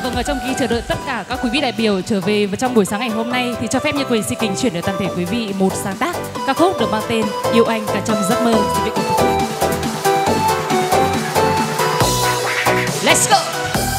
Vâng, trong khi chờ đợi tất cả các quý vị đại biểu trở về trong buổi sáng ngày hôm nay thì cho phép Như Quỳnh xin kính chuyển đến toàn thể quý vị một sáng tác ca khúc được mang tên Yêu Anh Cả Trong Giấc Mơ. Xin quý vị cùng thưởng thức. Let's go.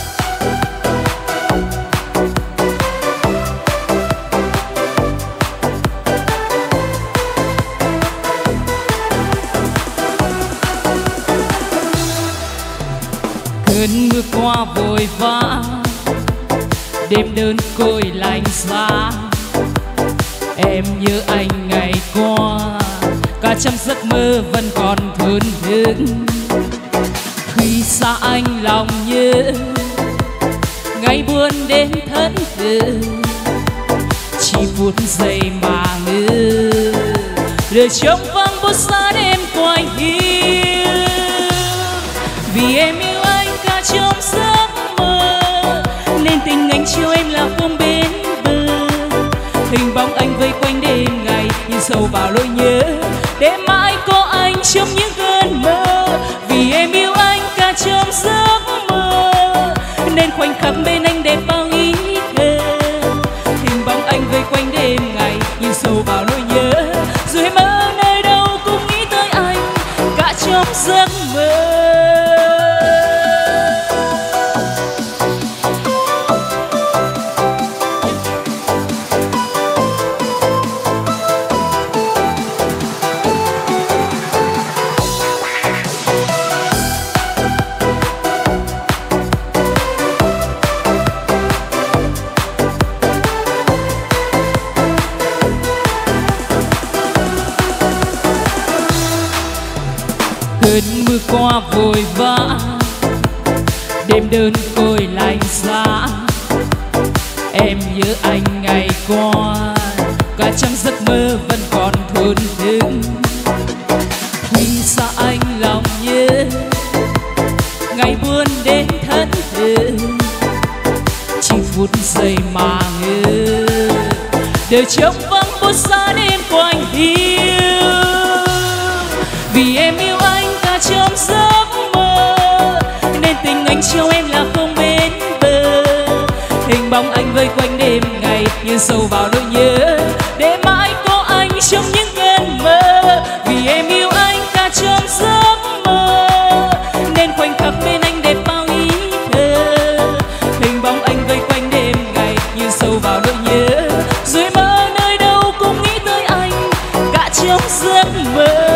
Cơn mưa qua vội vã, đêm đơn côi lạnh giá. Em nhớ anh ngày qua, cả trăm giấc mơ vẫn còn thốn thức. Khi xa anh lòng nhớ, ngày buồn đến thẫn thờ. Chỉ phút giây mà ngỡ, đời trống vắng bút xa đêm quay hiu. Vì em yêu anh cả trong giấc mơ, nên tình anh chiều em là không bên bờ. Hình bóng anh vây quanh đêm ngày, như sâu vào nỗi nhớ, để mãi có anh trong những cơn mơ. Vì em yêu anh cả trong giấc mơ, nên khoảnh khắc bên anh đẹp bao ý thơ. Hình bóng anh vây quanh đêm ngày, như sâu vào nỗi nhớ, dù em ở nơi đâu cũng nghĩ tới anh cả trong giấc mơ. Cơn mưa qua vội vã, đêm đơn côi lạnh giá. Em nhớ anh ngày qua, cả trăm giấc mơ vẫn còn thốn thức. Khi xa anh lòng nhớ, ngày buồn đến thẫn thờ. Chỉ phút giây mà ngỡ, đời trống vắng bút xa đêm quanh hiu. Vì em yêu anh cả trong giấc mơ, nên tình anh chiều em là không bên bờ. Hình bóng anh vây quanh đêm ngày, như sâu vào nỗi nhớ, để mãi có anh trong những cơn mơ. Vì em yêu anh cả trong giấc mơ, nên khoảnh khắc bên anh đẹp bao ý thơ. Hình bóng anh vây quanh đêm ngày, như sâu vào nỗi nhớ, rồi mơ nơi đâu cũng nghĩ tới anh cả trong giấc mơ.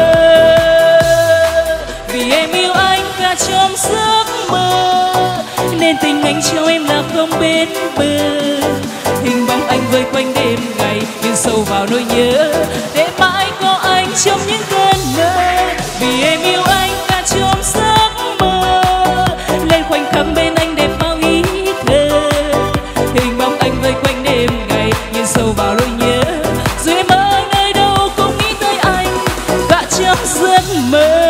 Vì em yêu anh cả trong giấc mơ, nên tình anh chiều em là không bên bờ. Hình bóng anh vây quanh đêm ngày, như sâu vào nỗi nhớ, để mãi có anh trong những cơn mơ. Vì em yêu anh cả trong giấc mơ, nên khoảnh khắc bên anh đẹp bao ý thơ. Hình bóng anh vây quanh đêm ngày, như sâu vào nỗi nhớ, rồi em ở nơi đâu cũng nghĩ tới anh cả trong giấc mơ.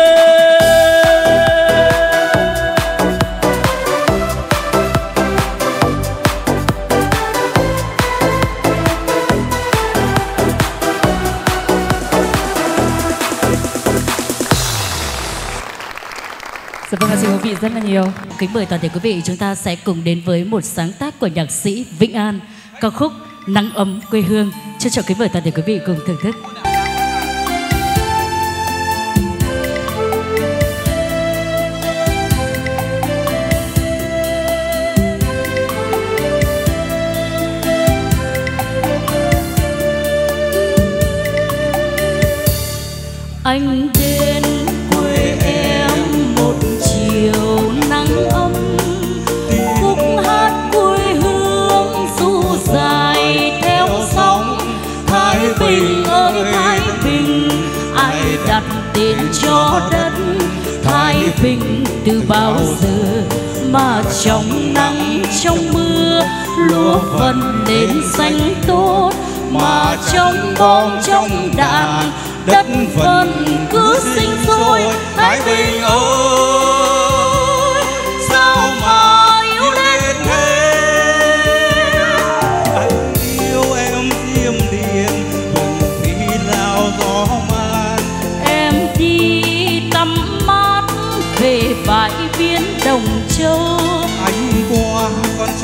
Vâng, xin quý vị rất là nhiều. Kính mời toàn thể quý vị chúng ta sẽ cùng đến với một sáng tác của nhạc sĩ Vĩnh An, ca khúc Nắng Ấm Quê Hương. Trân trọng kính mời toàn thể quý vị cùng thưởng thức. Anh đến quê em một chiều nắng ấm, khúc hát quê hương du dài theo sóng. Thái Bình ơi Thái Bình, ai đặt tên cho đất Thái Bình từ bao giờ mà trong nắng trong mưa lúa phần đến xanh tốt, mà trong bom trong đạn đất phần cứ sinh sôi. Thái Bình ơi sao mà yêu đến thế. Anh yêu em diêm điền hùng phi lao gió man. Em đi tắm mát về bãi biển Đồng Châu. Anh qua con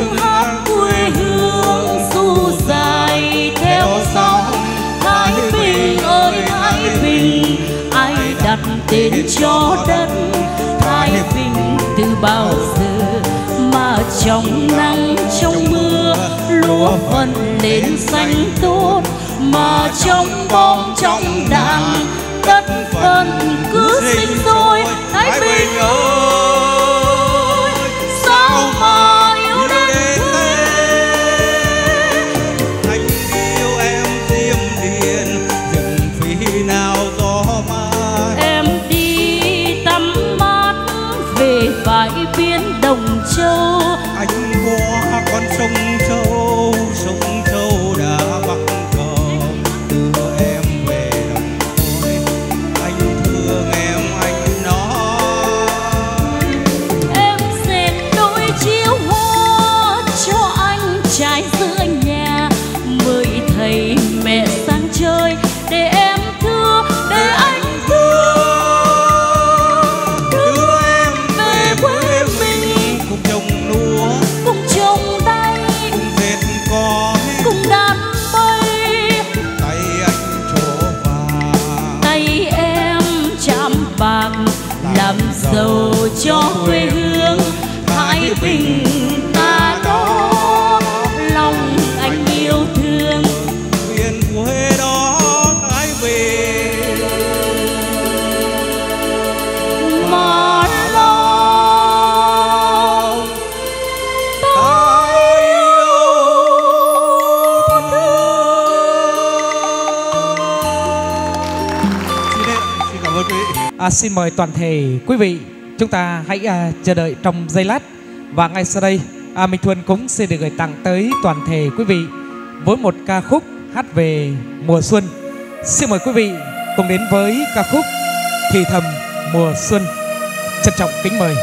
tiếng hát quê hương du dài theo sóng. Thái Bình ơi Thái Bình, ai đặt tên cho đất Thái Bình từ bao giờ mà trong nắng trong mưa lúa phân lên xanh tốt, mà trong bom trong đạn đất phân cứ sinh sôi. Thái Bình ơi sao mà yêu đến thế. Anh yêu em diêm điền rừng phi nào gió mát. Em đi tắm mát về bãi biển Đồng Châu. Anh qua con sông Châu đã bắc cờ đưa em về đồng tôi. Anh thương em anh nói. Em dệt đôi chiếu hoa cho anh trai giữa nhà, mời thầy mẹ sang chơi để em thương, để anh Đưa em về quê mình cùng trồng lúa, cùng trồng đay, cùng dệt cói, cùng đàn bay. tay anh trổ vàng, Tay em chạm bạc làm giàu cho quê hương Thái Bình ta đó. Lòng anh yêu thương miền quê đó Thái Bình. mà lòng Ta yêu Xin cảm ơn quý vị. Xin mời toàn thể quý vị chúng ta hãy chờ đợi trong giây lát, và ngay sau đây Minh Thuần cũng xin được gửi tặng tới toàn thể quý vị với một ca khúc hát về mùa xuân. Xin mời quý vị cùng đến với ca khúc Thì Thầm Mùa Xuân. Trân trọng kính mời.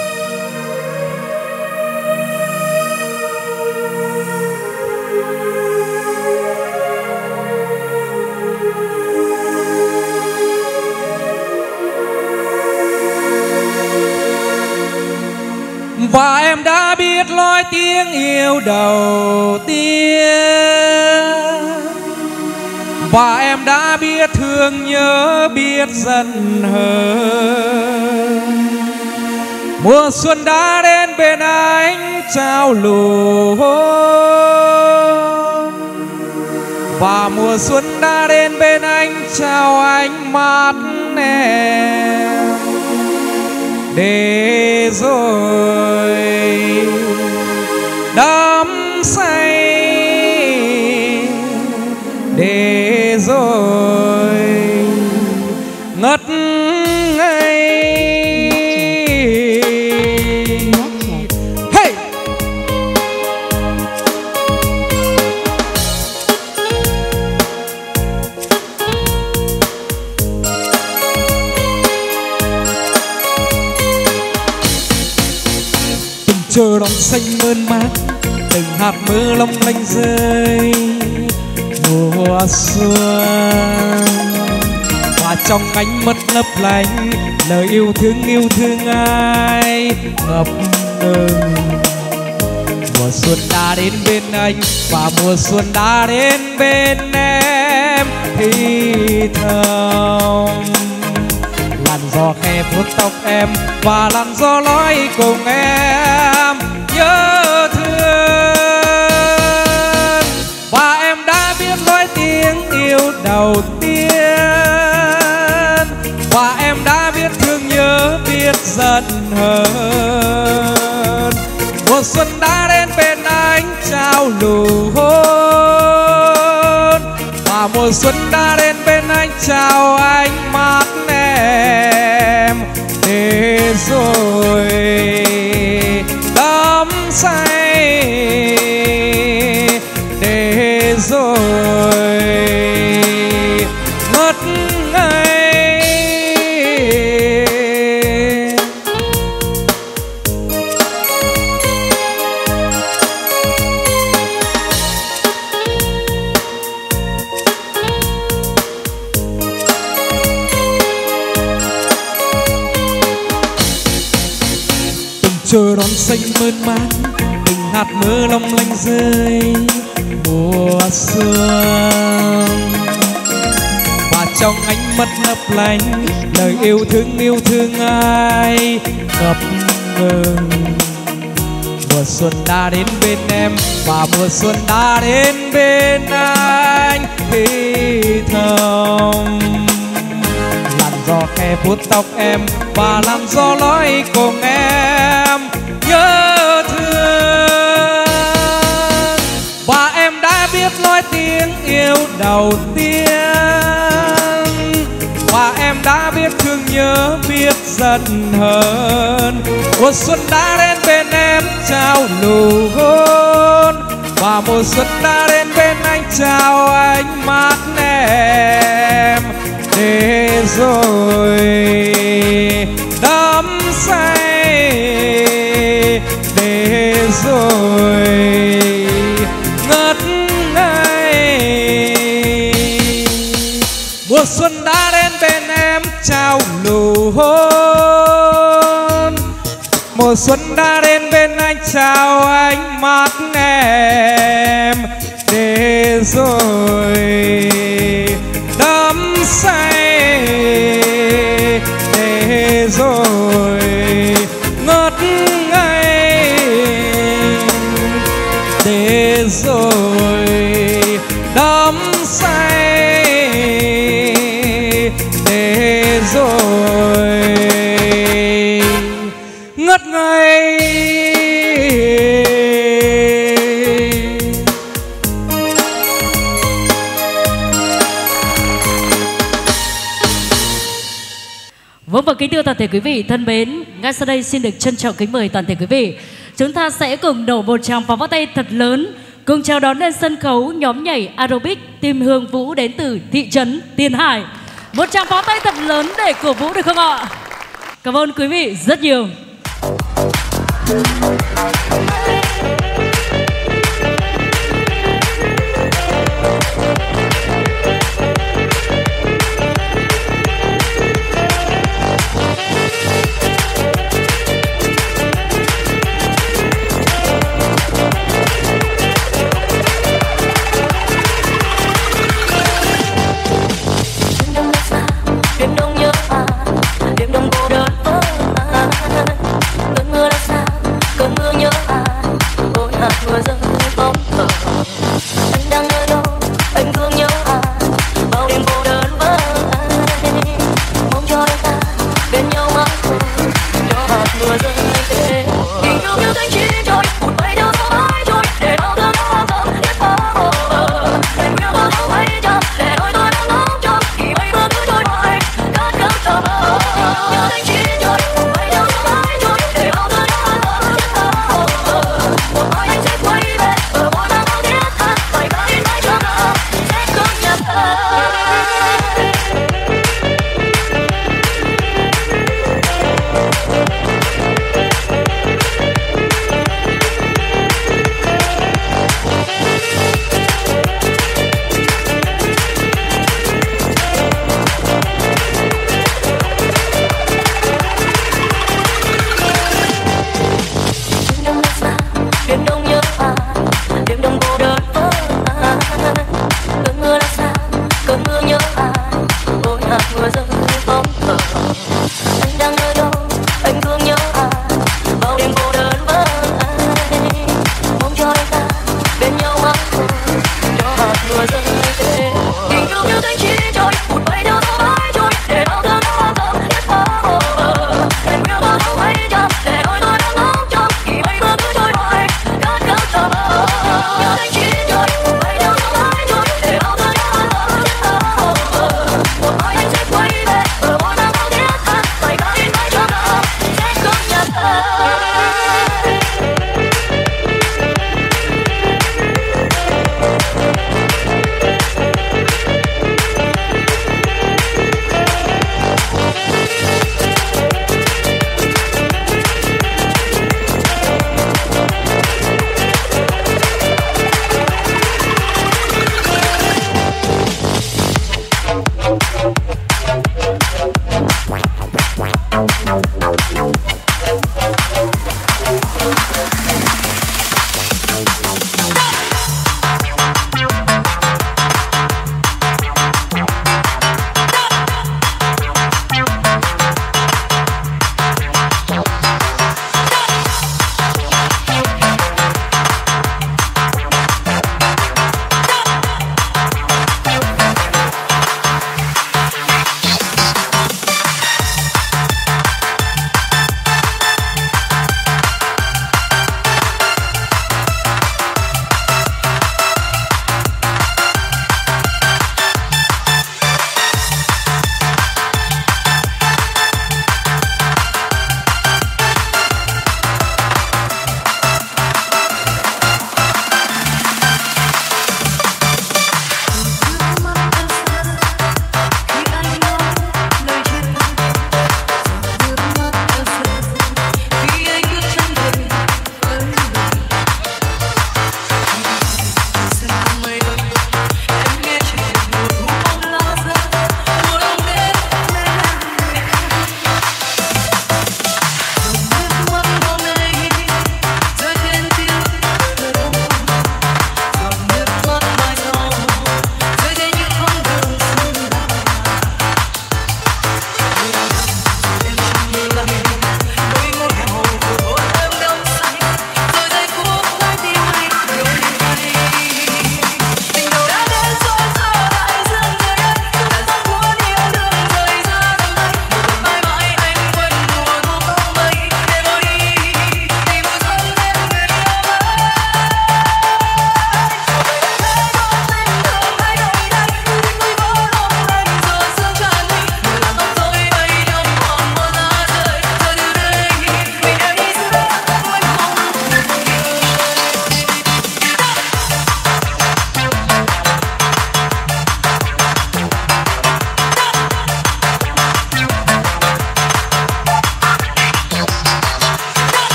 Và em đã biết lối tiếng yêu đầu tiên, và em đã biết thương nhớ, biết giận hờn. Mùa xuân đã đến bên anh trao lụa, và mùa xuân đã đến bên anh trao ánh mắt em. Để rồi đắm say, để rồi ngất ngây. Hey! Chờ đón xanh mơn mát, từng hạt mưa long lanh rơi mùa xuân. Và trong ánh mắt lấp lánh lời yêu thương ai ngập ngừng. Mùa xuân đã đến bên anh và mùa xuân đã đến bên em. Thì thầm làn gió khẽ vuốt tóc em và làn gió nói cùng em nhớ thương. Và em đã biết lối tiếng yêu đầu tiên, và em đã biết thương nhớ, biết giận hờn. Mùa xuân đã đến bên anh trao nụ hôn, và mùa xuân đã đến bên anh trao ánh mắt em. Để rồi đắm say, để rồi ngất ngây. Chờ đón xanh mơn man, từng hạt mưa long lanh rơi mùa xuân. Và trong ánh mắt lấp lánh lời yêu thương ai ngập ngừng. Mùa xuân đã đến bên em và mùa xuân đã đến bên anh thì thầm. Làn gió khẽ vuốt tóc em và làn gió nói cùng em nhớ thương. Và em đã biết nói tiếng yêu đầu tiên, và em đã biết thương nhớ biết giận hờn. Mùa xuân đã đến bên em trao nụ hôn, và mùa xuân đã đến bên anh trao ánh mắt em. Để rồi đắm say, để rồi ngất ngây. Mùa xuân đã đến bên em trao nụ hôn, mùa xuân đã đến bên anh trao ánh mắt em. Để rồi đắm say, để rồi ngất ngây, để rồi đắm say, để rồi ngất ngây. Vâng, và kính thưa toàn thể quý vị thân mến, ngay sau đây xin được trân trọng kính mời toàn thể quý vị, chúng ta sẽ cùng nổ một tràng pháo tay thật lớn, cùng chào đón lên sân khấu nhóm nhảy aerobic Tim Hương Vũ đến từ thị trấn Tiền Hải. Một tràng pháo tay thật lớn để cổ vũ được không ạ? Cảm ơn quý vị rất nhiều. Cơn mưa nhớ ai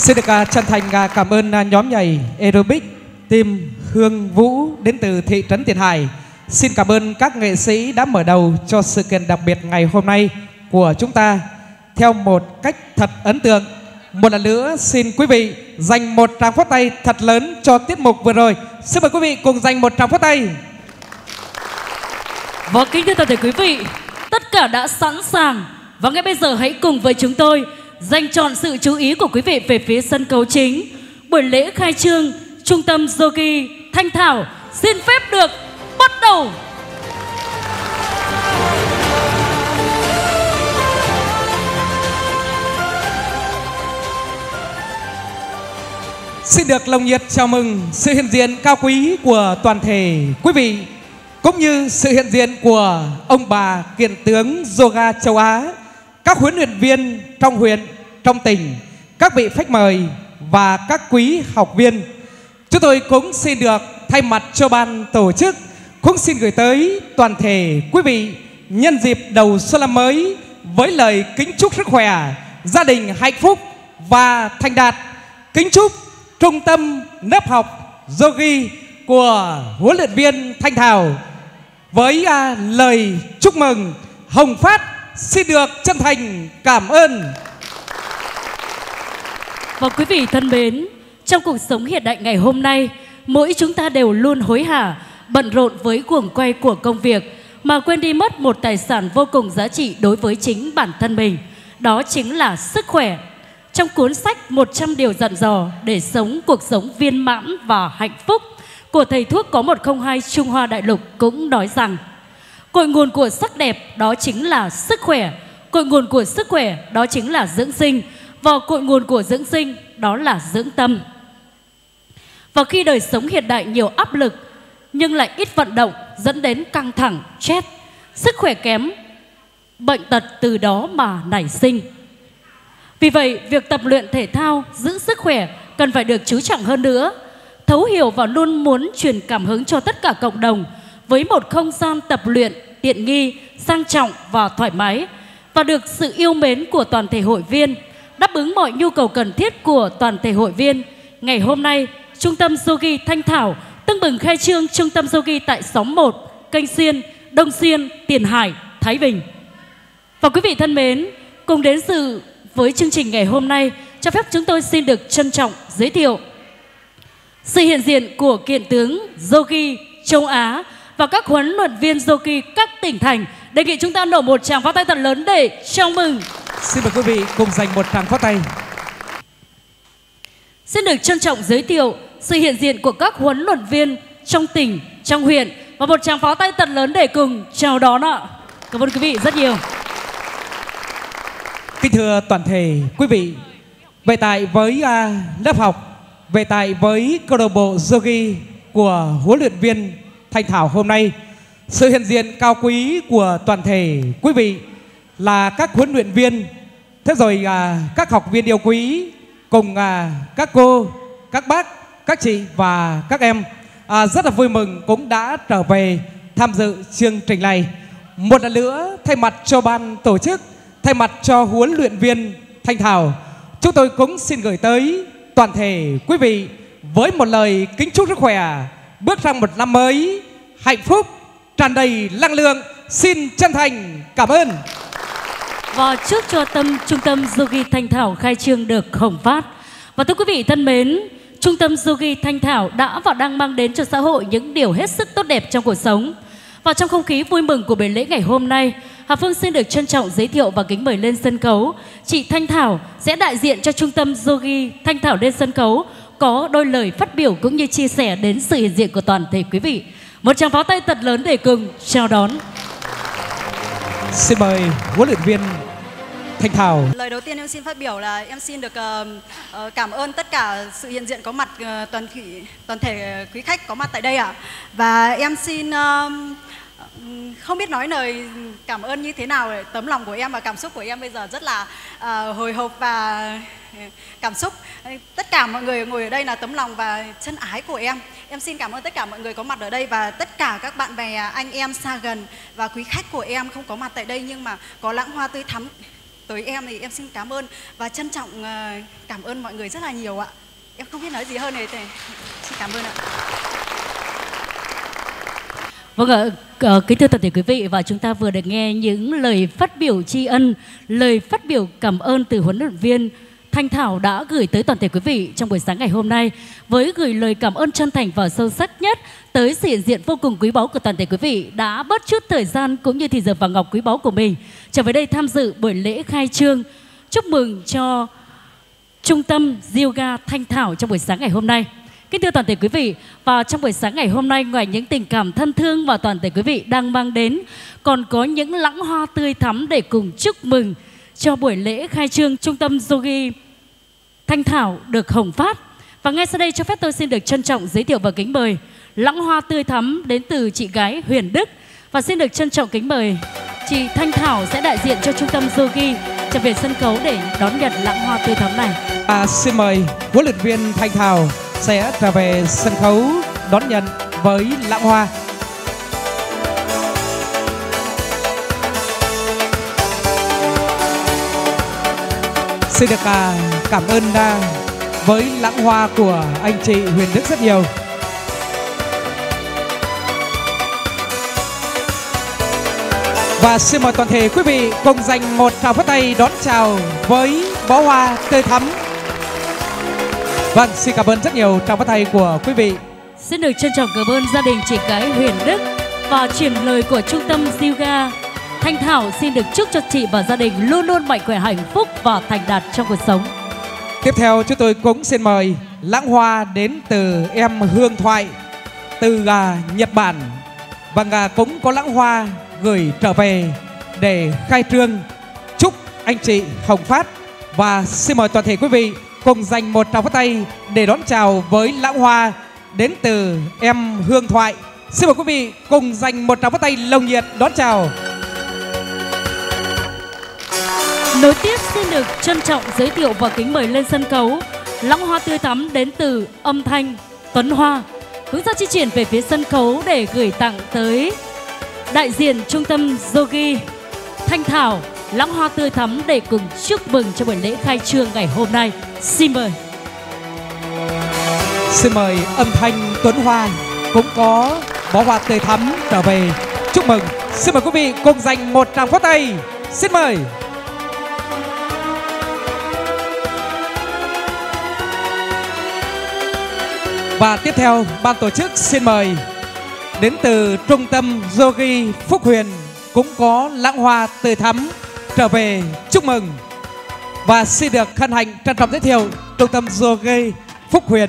Xin được chân thành cảm ơn nhóm nhảy aerobic team Hương Vũ đến từ thị trấn Tiền Hải. Xin cảm ơn các nghệ sĩ đã mở đầu cho sự kiện đặc biệt ngày hôm nay của chúng ta theo một cách thật ấn tượng. Một lần nữa xin quý vị dành một tràng pháo tay thật lớn cho tiết mục vừa rồi. Xin mời quý vị cùng dành một tràng pháo tay. Và kính thưa toàn thể quý vị, tất cả đã sẵn sàng và ngay bây giờ hãy cùng với chúng tôi dành trọn sự chú ý của quý vị về phía sân khấu chính. Buổi lễ khai trương Trung tâm Yogi Thanh Thảo xin phép được bắt đầu. Xin được nồng nhiệt chào mừng sự hiện diện cao quý của toàn thể quý vị cũng như sự hiện diện của ông bà kiện tướng yoga châu Á, các huấn luyện viên trong huyện, trong tỉnh, các vị khách mời và các quý học viên. Chúng tôi cũng xin được thay mặt cho ban tổ chức cũng xin gửi tới toàn thể quý vị nhân dịp đầu xuân năm mới với lời kính chúc sức khỏe, gia đình hạnh phúc và thành đạt. Kính chúc Trung tâm lớp học Yogi của huấn luyện viên Thanh Thảo với lời chúc mừng hồng phát xin được chân thành cảm ơn. Và quý vị thân mến, trong cuộc sống hiện đại ngày hôm nay, mỗi chúng ta đều luôn hối hả, bận rộn với guồng quay của công việc mà quên đi mất một tài sản vô cùng giá trị đối với chính bản thân mình. Đó chính là sức khỏe. Trong cuốn sách 100 điều dặn dò để sống cuộc sống viên mãn và hạnh phúc của thầy thuốc có 102 Trung Hoa Đại Lục cũng nói rằng cội nguồn của sắc đẹp đó chính là sức khỏe, cội nguồn của sức khỏe đó chính là dưỡng sinh, và cội nguồn của dưỡng sinh đó là dưỡng tâm. Và khi đời sống hiện đại nhiều áp lực nhưng lại ít vận động dẫn đến căng thẳng, stress, sức khỏe kém, bệnh tật từ đó mà nảy sinh. Vì vậy, việc tập luyện thể thao, giữ sức khỏe cần phải được chú trọng hơn nữa, thấu hiểu và luôn muốn truyền cảm hứng cho tất cả cộng đồng với một không gian tập luyện tiện nghi, sang trọng và thoải mái, và được sự yêu mến của toàn thể hội viên, đáp ứng mọi nhu cầu cần thiết của toàn thể hội viên. Ngày hôm nay, Trung tâm Yogi Thanh Thảo tưng bừng khai trương Trung tâm Yogi tại xóm 1, Kênh Xuyên, Đông Xuyên, Tiền Hải, Thái Bình. Và quý vị thân mến, cùng đến dự với chương trình ngày hôm nay, cho phép chúng tôi xin được trân trọng giới thiệu sự hiện diện của kiện tướng Yogi châu Á và các huấn luyện viên Yogi các tỉnh thành. Đề nghị chúng ta nổ một tràng pháo tay thật lớn để chào mừng. Xin mời quý vị cùng dành một tràng pháo tay. Xin được trân trọng giới thiệu sự hiện diện của các huấn luyện viên trong tỉnh, trong huyện, và một tràng pháo tay thật lớn để cùng chào đón ạ. Cảm ơn quý vị rất nhiều. Kính thưa toàn thể quý vị, về tại với lớp học, về tại với câu lạc bộ Yogi của huấn luyện viên Thanh Thảo hôm nay, sự hiện diện cao quý của toàn thể quý vị là các huấn luyện viên, thế rồi các học viên yêu quý cùng các cô, các bác, các chị và các em rất là vui mừng cũng đã trở về tham dự chương trình này. Một lần nữa thay mặt cho ban tổ chức, thay mặt cho huấn luyện viên Thanh Thảo, chúng tôi cũng xin gửi tới toàn thể quý vị với một lời kính chúc sức khỏe, bước sang một năm mới hạnh phúc, tràn đầy năng lượng. Xin chân thành cảm ơn. Và chúc cho Trung tâm Yogi Thanh Thảo khai trương được hồng phát. Và thưa quý vị thân mến, Trung tâm Yogi Thanh Thảo đã và đang mang đến cho xã hội những điều hết sức tốt đẹp trong cuộc sống. Và trong không khí vui mừng của buổi lễ ngày hôm nay, Hà Phương xin được trân trọng giới thiệu và kính mời lên sân khấu chị Thanh Thảo sẽ đại diện cho Trung tâm Yogi Thanh Thảo lên sân khấu, có đôi lời phát biểu cũng như chia sẻ đến sự hiện diện của toàn thể quý vị. Một tràng pháo tay thật lớn để cùng chào đón. Xin mời huấn luyện viên Thanh Thảo. Lời đầu tiên em xin phát biểu là em xin được cảm ơn tất cả sự hiện diện có mặt, toàn thể quý khách có mặt tại đây ạ. Và em xin không biết nói lời cảm ơn như thế nào. Tấm lòng của em và cảm xúc của em bây giờ rất là hồi hộp và cảm xúc. Tất cả mọi người ngồi ở đây là tấm lòng và chân ái của em. Em xin cảm ơn tất cả mọi người có mặt ở đây và tất cả các bạn bè, anh em xa gần và quý khách của em không có mặt tại đây nhưng mà có lãng hoa tươi thắm tới em thì em xin cảm ơn và trân trọng cảm ơn mọi người rất là nhiều ạ. Em không biết nói gì hơn này, xin cảm ơn ạ. Vâng ạ, kính thưa toàn thể quý vị, và chúng ta vừa được nghe những lời phát biểu tri ân, lời phát biểu cảm ơn từ huấn luyện viên Thanh Thảo đã gửi tới toàn thể quý vị trong buổi sáng ngày hôm nay, với gửi lời cảm ơn chân thành và sâu sắc nhất tới sự hiện diện vô cùng quý báu của toàn thể quý vị đã bớt chút thời gian cũng như thì giờ vàng ngọc quý báu của mình trở về đây tham dự buổi lễ khai trương. Chúc mừng cho Trung tâm Yoga Thanh Thảo trong buổi sáng ngày hôm nay. Kính thưa toàn thể quý vị, và trong buổi sáng ngày hôm nay, ngoài những tình cảm thân thương và toàn thể quý vị đang mang đến, còn có những lẵng hoa tươi thắm để cùng chúc mừng cho buổi lễ khai trương Trung tâm Yoga Thanh Thảo được hồng phát. Và ngay sau đây cho phép tôi xin được trân trọng giới thiệu và kính mời lẵng hoa tươi thắm đến từ chị gái Huyền Đức, và xin được trân trọng kính mời chị Thanh Thảo sẽ đại diện cho Trung tâm Yoga trở về sân khấu để đón nhận lẵng hoa tươi thắm này. Xin mời huấn luyện viên Thanh Thảo sẽ trở về sân khấu đón nhận với lẵng hoa. Xin được cảm ơn với lẵng hoa của anh chị Huyền Đức rất nhiều. Và xin mời toàn thể quý vị cùng dành một tràng pháo tay đón chào với bó hoa tươi thắm. Vâng, xin cảm ơn rất nhiều tràng pháo tay của quý vị. Xin được trân trọng cảm ơn gia đình chị gái Huyền Đức, và truyền lời của Trung tâm Yoga Thanh Thảo xin được chúc cho chị và gia đình luôn luôn mạnh khỏe, hạnh phúc và thành đạt trong cuộc sống. Tiếp theo chúng tôi cũng xin mời lẵng hoa đến từ em Hương Thoại từ Nhật Bản. Và cũng có lẵng hoa gửi trở về để khai trương chúc anh chị hồng phát. Và xin mời toàn thể quý vị cùng dành một tràng pháo tay để đón chào với lẵng hoa đến từ em Hương Thoại. Xin mời quý vị cùng dành một tràng pháo tay nồng nhiệt đón chào. Nối tiếp xin được trân trọng giới thiệu và kính mời lên sân khấu lẵng hoa tươi thắm đến từ Âm Thanh Tuấn Hoa, hướng dẫn di chuyển về phía sân khấu để gửi tặng tới đại diện Trung tâm Yoga Thanh Thảo lẵng hoa tươi thắm để cùng chúc mừng cho buổi lễ khai trương ngày hôm nay. Xin mời. Xin mời Âm Thanh Tuấn Hoa cũng có bó hoa tươi thắm trở về chúc mừng. Xin mời quý vị cùng dành một tràng pháo tay. Xin mời. Và tiếp theo ban tổ chức xin mời đến từ Trung tâm Yoga Phúc Huyền cũng có lẵng hoa tươi thắm trở về chúc mừng. Và xin được hân hạnh trân trọng giới thiệu Trung tâm Yoga Phúc Huyền.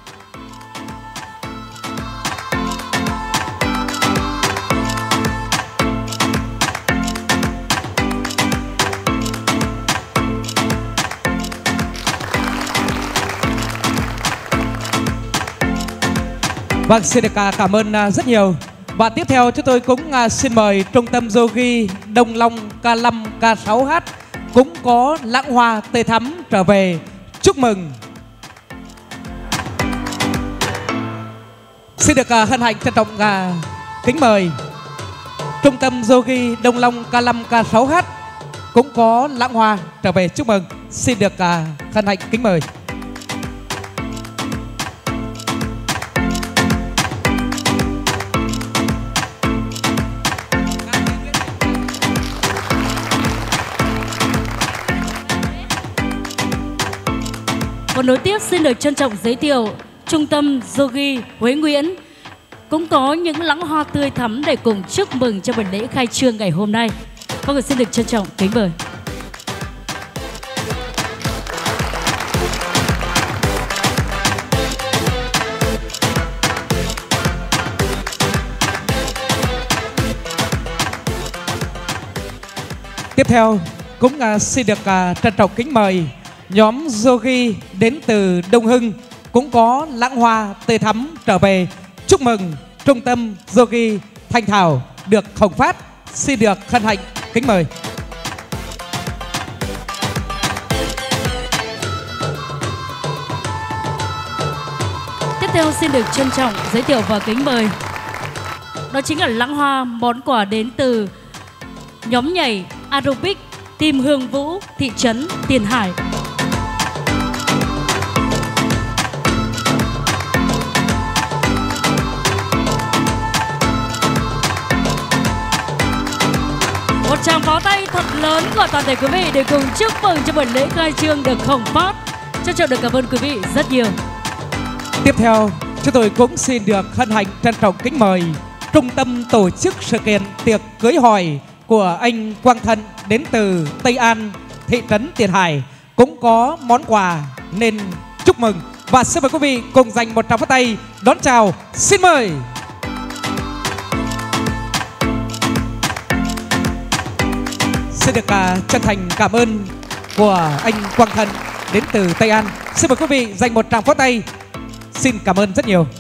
Vâng, xin được cảm ơn rất nhiều. Và tiếp theo chúng tôi cũng xin mời Trung tâm Yoga Đông Long K5 K6H cũng có lẵng hoa tươi thắm trở về chúc mừng. Xin được hân hạnh trân trọng kính mời Trung tâm Yoga Đông Long K5 K6H cũng có lẵng hoa trở về chúc mừng. Xin được hân hạnh kính mời. Còn nối tiếp xin được trân trọng giới thiệu Trung tâm Yoga Huế Nguyễn cũng có những lẵng hoa tươi thắm để cùng chúc mừng cho buổi lễ khai trương ngày hôm nay. Vâng, xin được trân trọng kính mời. Tiếp theo cũng xin được trân trọng kính mời nhóm yoga đến từ Đông Hưng cũng có lẵng hoa tươi thắm trở về chúc mừng Trung tâm Yoga Thanh Thảo được hồng phát. Xin được hân hạnh kính mời. Tiếp theo xin được trân trọng giới thiệu và kính mời, đó chính là lẵng hoa món quà đến từ nhóm nhảy aerobic Team Hương Vũ, thị trấn Tiền Hải. Một tràng pháo tay thật lớn của toàn thể quý vị để cùng chúc mừng cho buổi lễ khai trương được Hồng Phát. Trân trọng được cảm ơn quý vị rất nhiều. Tiếp theo, chúng tôi cũng xin được hân hạnh trân trọng kính mời trung tâm tổ chức sự kiện tiệc cưới hỏi của anh Quang Thân đến từ Tây An, thị trấn Tiền Hải cũng có món quà nên chúc mừng, và xin mời quý vị cùng dành một tràng pháo tay đón chào. Xin mời. Xin được chân thành cảm ơn của anh Quang Thân đến từ Tây An. Xin mời quý vị dành một tràng pháo tay. Xin cảm ơn rất nhiều.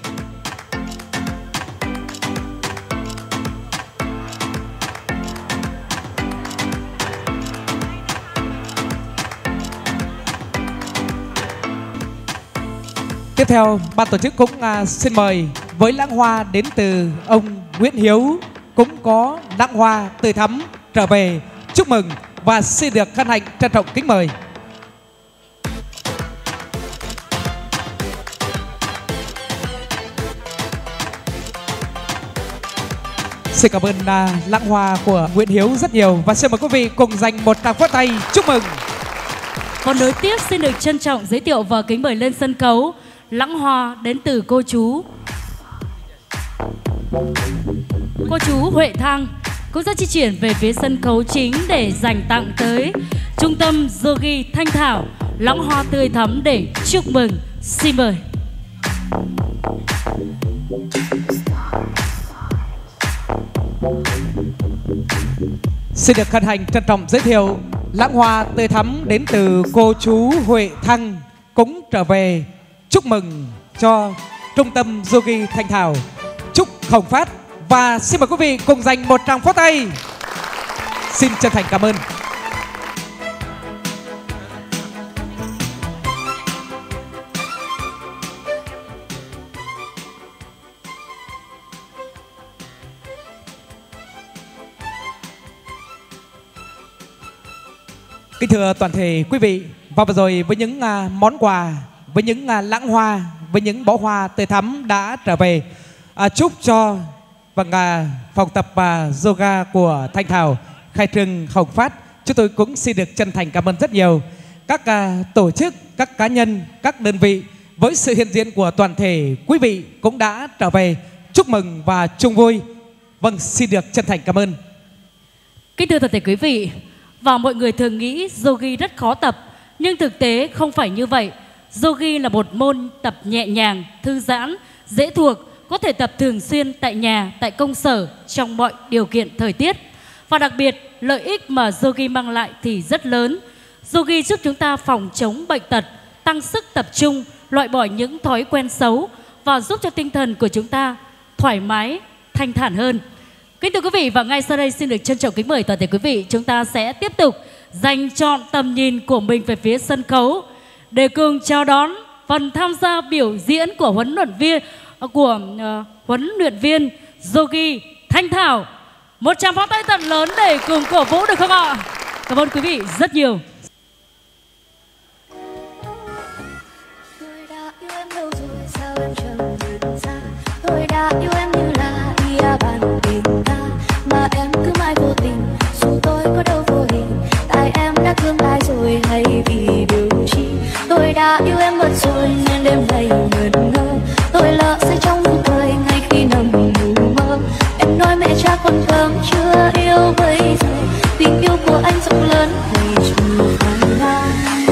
Tiếp theo, ban tổ chức cũng xin mời với lãng hoa đến từ ông Nguyễn Hiếu, cũng có lãng hoa tươi thắm trở về chúc mừng và xin được hân hạnh trân trọng kính mời. Xin cảm ơn lãng hoa của Nguyễn Hiếu rất nhiều và xin mời quý vị cùng dành một tràng pháo tay chúc mừng. Còn nối tiếp xin được trân trọng giới thiệu và kính mời lên sân khấu lãng hoa đến từ cô chú Huệ Thăng cũng sẽ di chuyển về phía sân khấu chính để dành tặng tới trung tâm Yogi Thanh Thảo lãng hoa tươi thắm để chúc mừng. Xin mời. Xin được hân hạnh trân trọng giới thiệu lãng hoa tươi thắm đến từ cô chú Huệ Thăng cũng trở về chúc mừng cho trung tâm Yogi Thanh Thảo. Chúc Hồng Phát và xin mời quý vị cùng dành một tràng pháo tay. Xin chân thành cảm ơn. Kính thưa toàn thể quý vị, và vừa rồi với những món quà, với những lãng hoa, với những bó hoa tươi thắm đã trở về, chúc cho phòng tập yoga của Thanh Thảo khai trương Hồng Phát. Chúng tôi cũng xin được chân thành cảm ơn rất nhiều các tổ chức, các cá nhân, các đơn vị với sự hiện diện của toàn thể quý vị cũng đã trở về chúc mừng và chung vui. Vâng, xin được chân thành cảm ơn. Kính thưa toàn thể quý vị, và mọi người thường nghĩ yogi rất khó tập, nhưng thực tế không phải như vậy. Yogi là một môn tập nhẹ nhàng, thư giãn, dễ thuộc, có thể tập thường xuyên tại nhà, tại công sở, trong mọi điều kiện thời tiết. Và đặc biệt, lợi ích mà yogi mang lại thì rất lớn. Yogi giúp chúng ta phòng chống bệnh tật, tăng sức tập trung, loại bỏ những thói quen xấu và giúp cho tinh thần của chúng ta thoải mái, thanh thản hơn. Kính thưa quý vị, và ngay sau đây xin được trân trọng kính mời toàn thể quý vị, chúng ta sẽ tiếp tục dành trọn tầm nhìn của mình về phía sân khấu để cùng chào đón phần tham gia biểu diễn của huấn luyện viên Yogi Thanh Thảo. Một tràng pháo tay thật lớn để cùng cổ vũ được không ạ? Cảm ơn quý vị rất nhiều. Tôi đã yêu em như là ia bàn tình ta, mà em cứ mãi vô tình, dù tôi có đâu vô hình. Tại em đã thương ai rồi hay vì điều chi? Tôi đã yêu em mất rồi nên đêm nay ngẩn ngơ. Tôi lỡ say trong nụ cười ngay khi nằm ngủ mơ. Em nói mẹ cha con cơm chưa yêu bây giờ, tình yêu của anh rộng lớn hay trừ phàn nàn.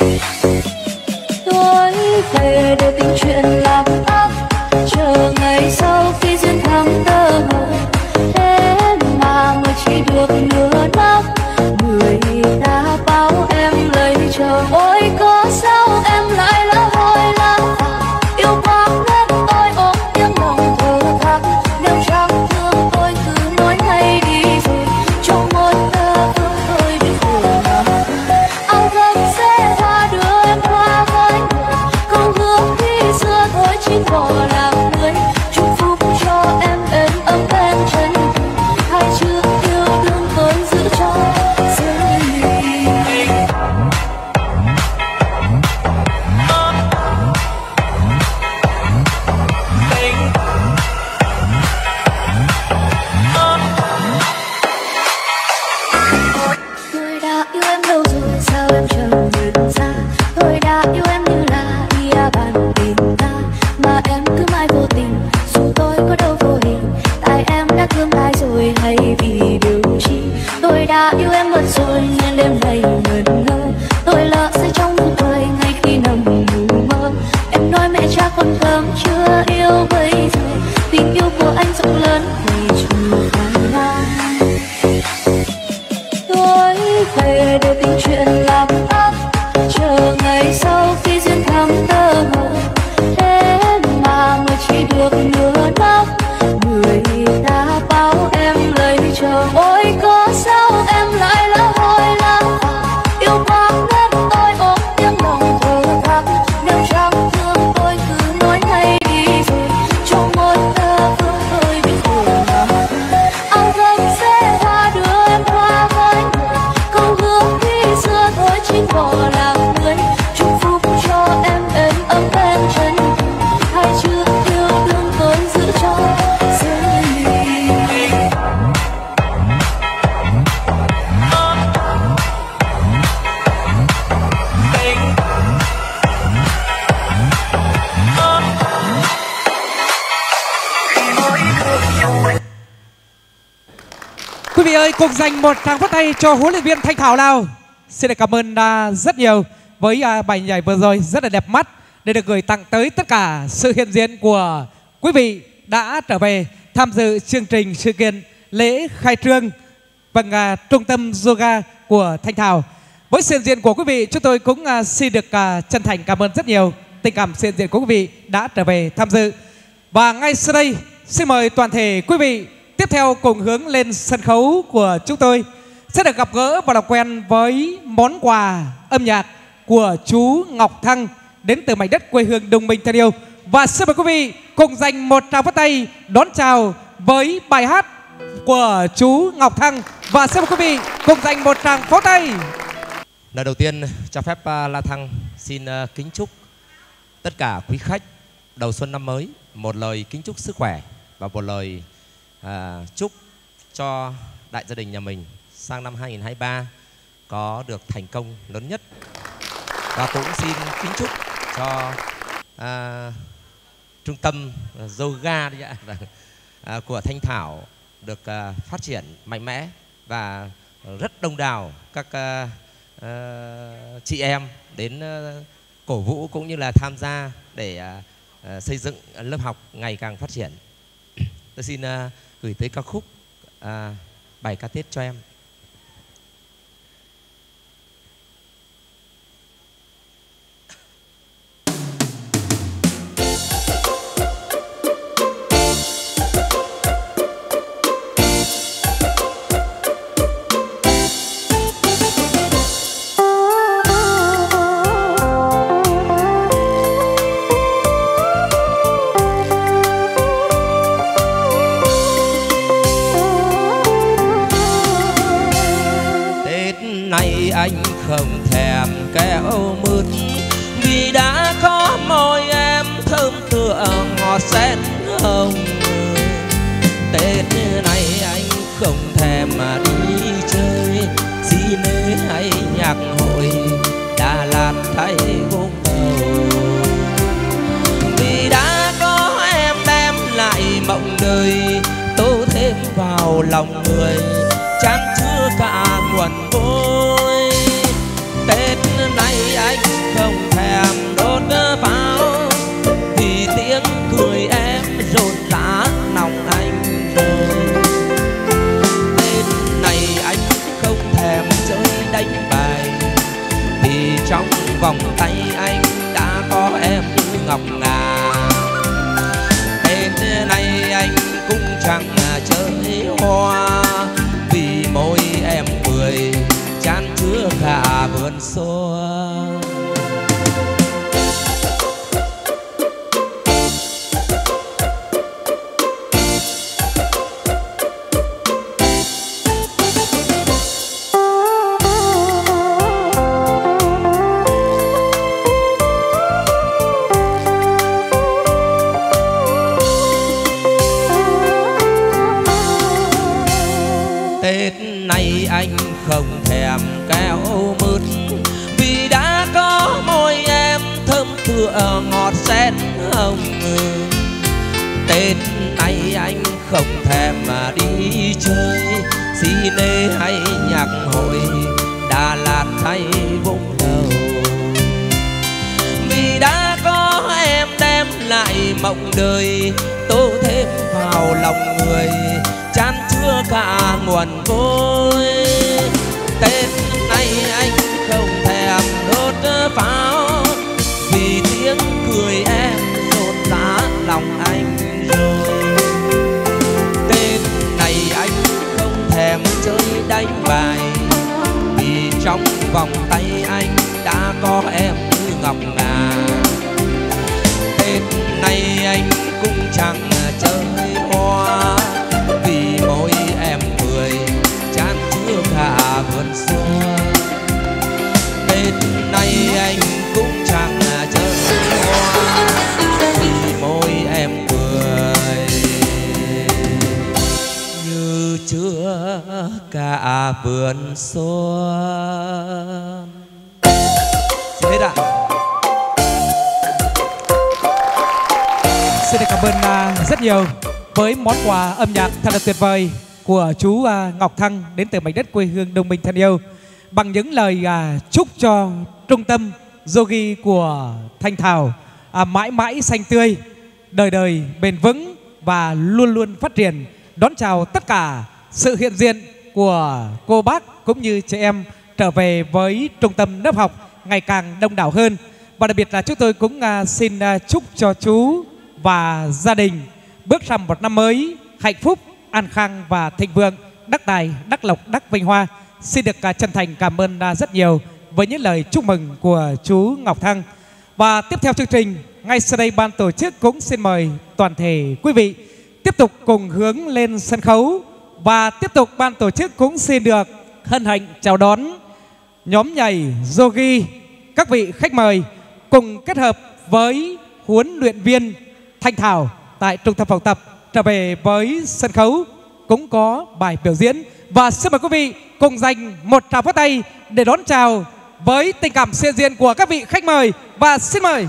Tôi về để tình chuyện làm ấp, chờ ngày sau khi duyên thắm tơ hờ. Thế mà mới chỉ được nửa năm, người ta bảo em lấy chồng. Ôi có sao em lại lỡ hối lắm, yêu quá nên tôi ôm tiếng lòng thơ thắm. Nếu chẳng thương tôi cứ nói ngay đi rồi, trong một tơ vương tôi biết buồn lòng. Ao gấm sẽ tha đưa em qua với người, câu hứa khi xưa thôi chỉ bỏ làm người. Chúc phúc thơm chưa yêu bây giờ. Tình yêu của anh rộng lớn đầy trùm khả năng. Tôi về để tình chuyện làm ấp, chờ ngày sau khi duyên thắm tơ hờ. Thế mà mới chỉ được nửa năm, người ta bảo em lời chờ. Ôi có sao em lại lỡ hồi lắm, yêu quá nên tôi ôm tiếng lòng thở thắm. Nếu chẳng thương tôi cứ nói ngay đi rồi, trong một tơ vương tôi biết buồn lắm. Áo gấm sẽ hoa đưa em qua với người, câu hứa khi xưa thôi chính bỏ làm người. Chúc phúc cho em êm ấm bên chân thềm, hai chữ yêu thương tôi giữ cho riêng mình. Quý vị ơi, cùng dành một tràng pháo tay cho huấn luyện viên Thanh Thảo nào. Xin được cảm ơn rất nhiều với bài nhảy vừa rồi rất là đẹp mắt, để được gửi tặng tới tất cả sự hiện diện của quý vị đã trở về tham dự chương trình sự kiện lễ khai trương trung tâm yoga của Thanh Thảo. Với sự hiện diện của quý vị, chúng tôi cũng xin được chân thành cảm ơn rất nhiều tình cảm sự hiện diện của quý vị đã trở về tham dự. Và ngay sau đây, xin mời toàn thể quý vị tiếp theo cùng hướng lên sân khấu của chúng tôi sẽ được gặp gỡ và làm quen với món quà âm nhạc của chú Ngọc Thăng đến từ mảnh đất quê hương Đông Minh thân yêu. Và xin mời quý vị cùng dành một tràng pháo tay đón chào với bài hát của chú Ngọc Thăng. Và xin mời quý vị cùng dành một tràng pháo tay. Lời đầu tiên cho phép La Thăng xin kính chúc tất cả quý khách đầu xuân năm mới một lời kính chúc sức khỏe và một lời chúc cho đại gia đình nhà mình sang năm 2023 có được thành công lớn nhất. Và cũng xin kính chúc cho trung tâm yoga của Thanh Thảo được phát triển mạnh mẽ và rất đông đảo các chị em đến cổ vũ cũng như là tham gia để xây dựng lớp học ngày càng phát triển. Tôi xin gửi tới ca khúc bài ca Tết cho em. Anh không thèm kẹo mứt vì đã có môi em thơm tựa ngọt sen hồng. Tết này anh không thèm mà đi chơi cine hay nhạc hội Đà Lạt hay Vũng Tàu, vì đã có em đem lại mộng đời tô thêm vào lòng người chan chứa cả nguồn vui. Tết này anh không thèm đốt pháo vì tiếng cười em rộn rã lòng anh rồi. Tết này anh không thèm chơi đánh bài vì trong vòng tay anh đã có em như ngọc ngà. Tết này anh cũng chẳng chơi hoa vì môi em cười chan chứa cả vườn xuân. Tết này anh không thèm kẹo mứt vì đã có môi em thơm tựa ngọt sen hồng. Tết này anh không thèm mà đi chơi cine hay nhạc hội Đà Lạt hay Vũng Tàu, vì đã có em đem lại mộng đời tô thêm vào lòng người, chan chứa cả nguồn vui. Tết nay anh không thèm đốt pháo, vì tiếng cười em rộn rã lòng anh rồi. Tết này anh không thèm chơi đánh bài, vì trong vòng tay anh đã có em như ngọc ngà. Tết nay anh cũng chẳng chơi hoa, vì môi em cười chan chứa cả vườn xuân. Tết nay anh cũng chẳng chơi hoa, vì môi em cười như chứa cả vườn xuân. Hết ạ. Xin được cảm ơn rất nhiều với món quà âm nhạc thật là tuyệt vời của chú Ngọc Thăng đến từ mảnh đất quê hương Đông Minh thân yêu, bằng những lời chúc cho trung tâm yogi của Thanh Thảo mãi mãi xanh tươi, đời đời bền vững và luôn luôn phát triển. Đón chào tất cả sự hiện diện của cô bác cũng như chị em trở về với trung tâm lớp học ngày càng đông đảo hơn. Và đặc biệt là chúng tôi cũng xin chúc cho chú và gia đình bước sang một năm mới hạnh phúc, an khang và thịnh vượng, đắc tài, đắc lộc, đắc vinh hoa. Xin được chân thành cảm ơn rất nhiều với những lời chúc mừng của chú Ngọc Thăng. Và tiếp theo chương trình, ngay sau đây ban tổ chức cũng xin mời toàn thể quý vị tiếp tục cùng hướng lên sân khấu. Và tiếp tục ban tổ chức cũng xin được hân hạnh chào đón nhóm nhảy yogi, các vị khách mời cùng kết hợp với huấn luyện viên Thanh Thảo tại trung tâm phòng tập trở về với sân khấu cũng có bài biểu diễn. Và xin mời quý vị cùng dành một tràng pháo tay để đón chào với tình cảm hiện diện của các vị khách mời. Và xin mời.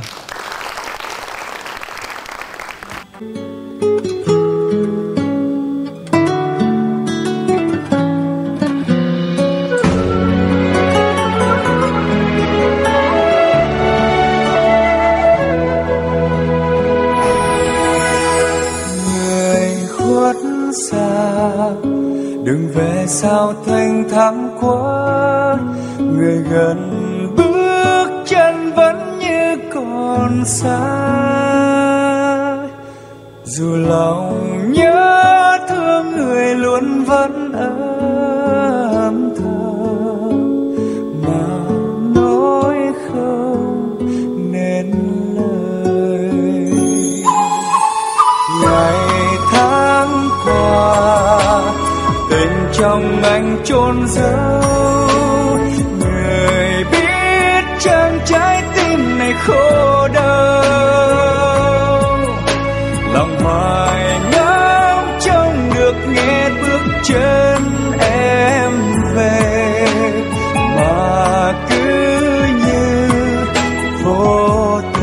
Đừng về sao thanh thang quá, người gần bước chân vẫn như còn xa. Dù lòng nhớ thương người luôn vẫn âm thầm, mà nói không nên lời. Ngày tháng qua tình trong anh chôn giấu, người biết chăng trái tim này khổ đau. Lòng hoài ngóng trông được nghe bước chân em về, mà cứ như vô tình.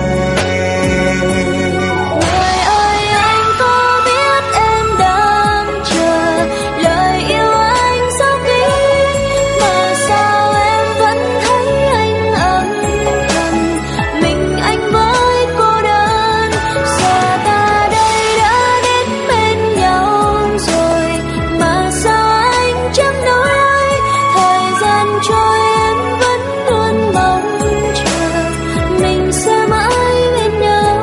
Người ơi, anh có biết em đang chờ lời yêu anh sâu kín, mà sao em vẫn thấy anh âm thầm mình anh với cô đơn. Giờ ta đây đã đến bên nhau rồi, mà sao anh chẳng nói. Thời gian trôi em vẫn luôn mong chờ mình sẽ mãi bên nhau.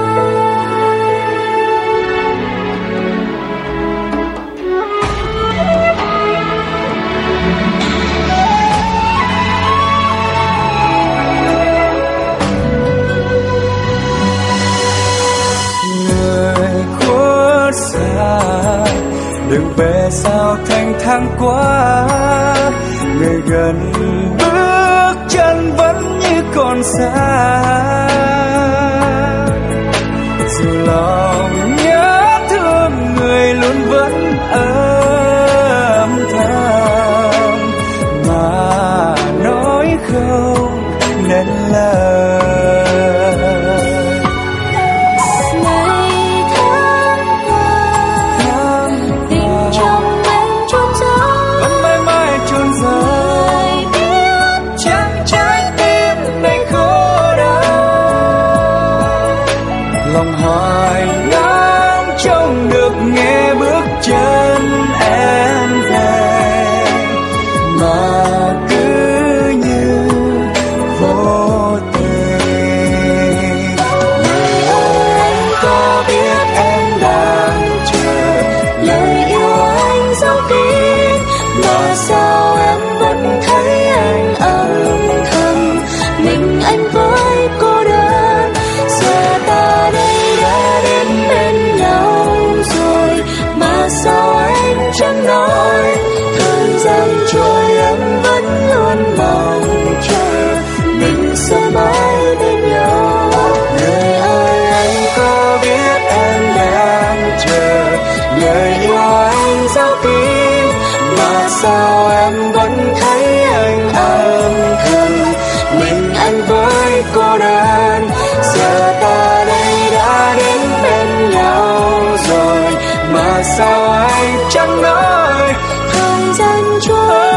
Người khuất xa, đừng về sao thanh thang quá, người gần bước chân vẫn như còn xa. Dù lòng nhớ thương người luôn vẫn âm thầm, mà nói không nên lời. Ngày tháng qua tình trong anh chôn giấu, Vẫn mãi mãi chôn giấu, người biết chẳng trái tim này khổ đau. lòng hoài ngóng trông được nghe bước chân em về, mà cứ như vô tình. Người ơi anh có biết em đang chờ lời yêu anh dấu kín, mà sao em vẫn thấy anh âm thầm mình anh với cô đơn. Giờ ta đây đã đến bên nhau rồi, mà sao anh chẳng nói. Thời gian trôi em vẫn luôn mong chờ mình sẽ mãi bên nhau. Người ơi anh có biết em đang chờ lời yêu anh dấu kín, mà sao em vẫn thấy anh âm thầm mình anh với cô đơn. Giờ ta đây đã đến bên nhau rồi, mà sao anh chẳng nói. Thời gian trôi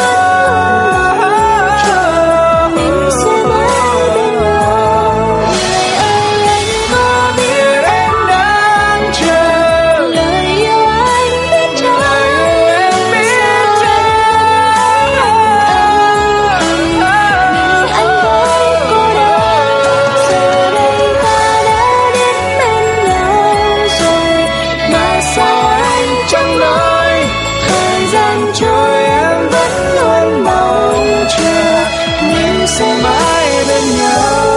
chờ mình sẽ mãi bên nhau. Người ơi anh có biết em đang chờ lời yêu anh biết trái em biết trái mình anh với cô đơn. Giờ đây ta đã đến bên nhau rồi, mà sao anh chẳng nói. Thời gian trôi em vẫn luôn mong chờ mình sẽ mãi bên nhau.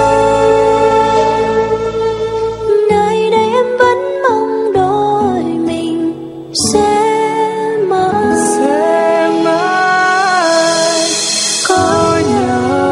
Nơi đây em vẫn mong đôi mình sẽ mãi có nhau.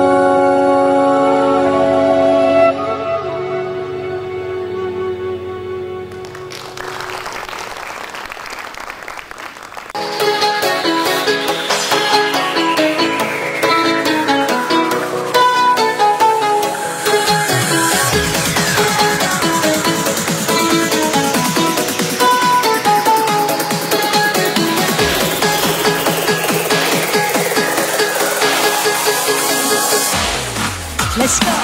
Let's go.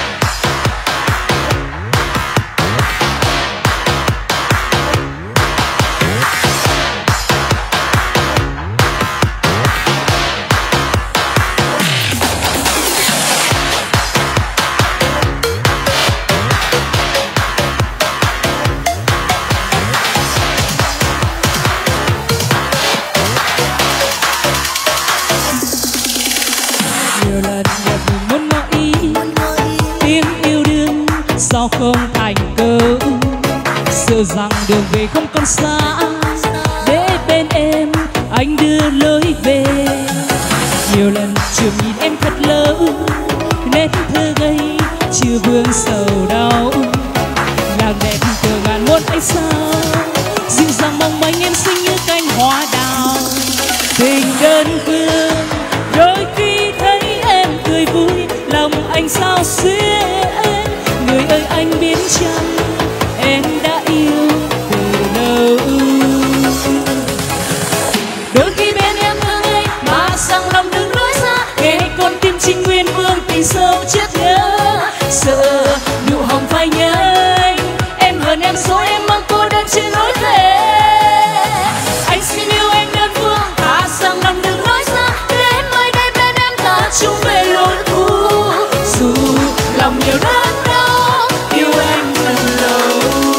Nhiều lần gặp mình muốn ngỏ ý, tiếng yêu đương sao không thành câu. Sợ rằng đường về không còn xa, để bên em anh đưa lối về. Nhiều lần chưa nhìn em thật lâu, nét thơ ngây chưa vương sầu đau. Nhạc đẹp cờ ngàn muôn ánh sao, dịu dàng mong manh em xinh như cánh hoa đào. Tình đơn phương đôi khi thấy em cười vui, lòng anh sao xuyên. Người ơi anh biết chăng em đã yêu từ lâu. Đôi khi bên em thương anh mà sang lòng đừng lối xa, nghe con tim trinh nguyên vương tình sâu chết nhớ. Sợ nụ hồng phai nhớ anh, em hờn em dối em mang cô đơn trên lối về. Anh xin yêu em đơn phương, thả sang lòng đừng lối xa, đến nơi đây bên em ta chung về lối cũ. Dù lòng nhiều đớn đau, yêu em thật lâu.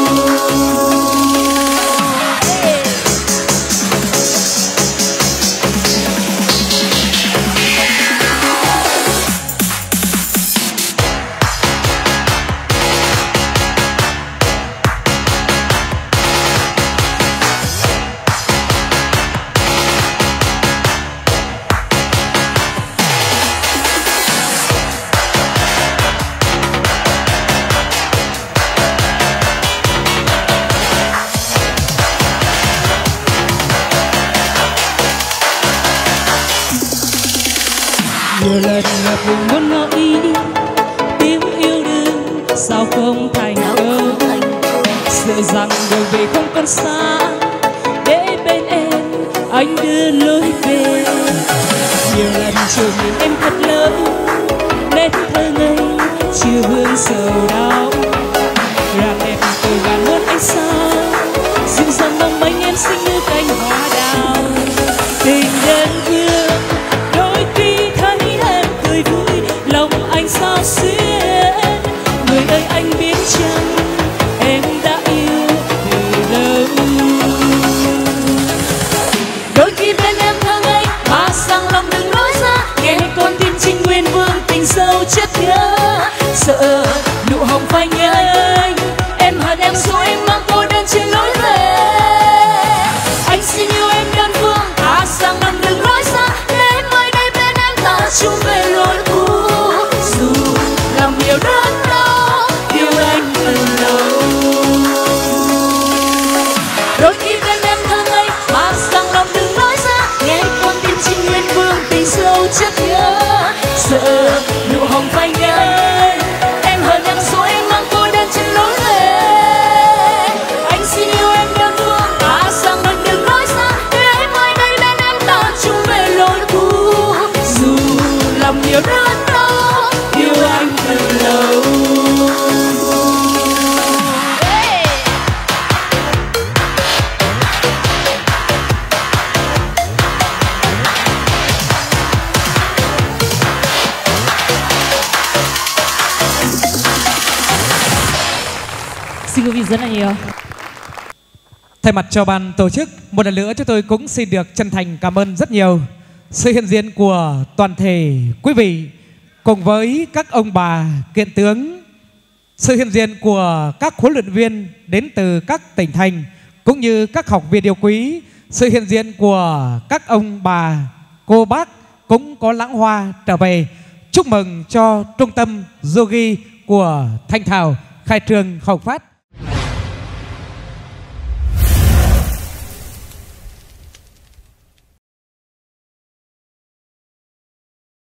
Nhiều lần gặp mình muốn ngỏ ý, tiếng yêu đương sao không thành câu. Sợ rằng đường về không còn xa, để bên em anh đưa lối về. Nhiều lần chờ nhìn em thật lâu, nét thơ ngây chưa vương sầu đau. Xin quý vị rất là nhiều. Thay mặt cho ban tổ chức, một lần nữa chúng tôi cũng xin được chân thành cảm ơn rất nhiều sự hiện diện của toàn thể quý vị cùng với các ông bà kiện tướng, sự hiện diện của các huấn luyện viên đến từ các tỉnh thành cũng như các học viên yêu quý, sự hiện diện của các ông bà, cô bác cũng có lãng hoa trở về. Chúc mừng cho trung tâm yogi của Thanh Thảo khai trương hồng phát.